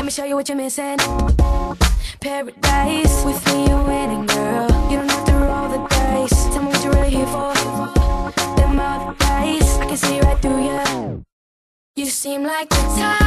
me show you what you're missing. Paradise, with me you're winning, girl. You don't have to roll the dice. Tell me what you're really here for. Them other guys, I can see right through you. You seem like the type